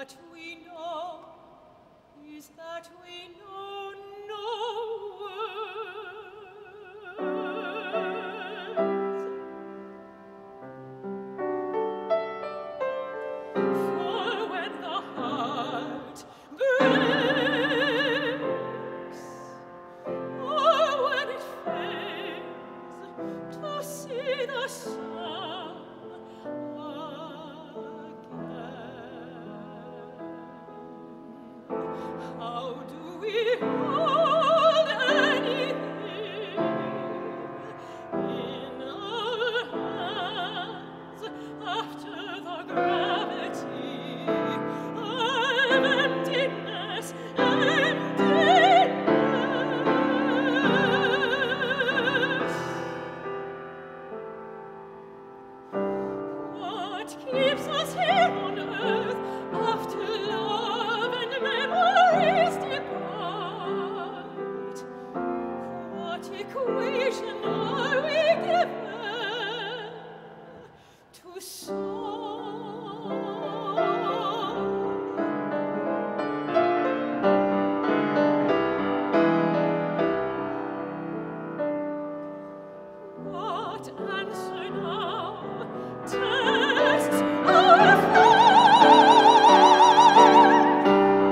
that we know is that we know no words. For when the heart breaks, or when it fails to see the sun again, how do we hold anything in our hands after the gravity of emptiness, emptiness? What keeps us here on earth after love and memories depart? What equation are we given to solve? What answer now tests our faith?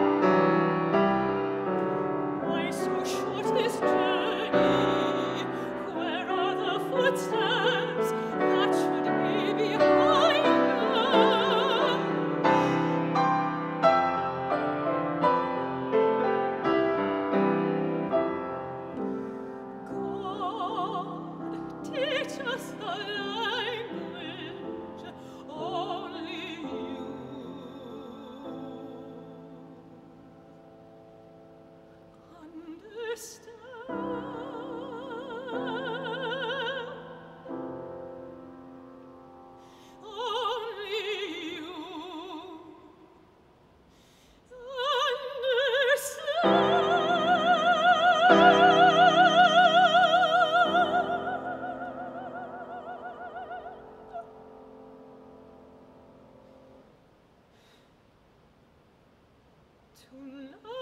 Why so short this journey? Where are the footsteps that should be behind us? God, teach us the language only you understand. Only you understand. Tonight